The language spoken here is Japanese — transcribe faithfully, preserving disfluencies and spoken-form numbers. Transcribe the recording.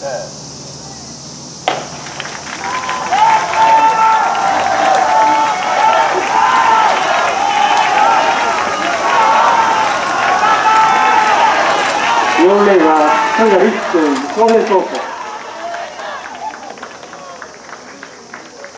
よんレーンはさんがいっぷん、東平高校。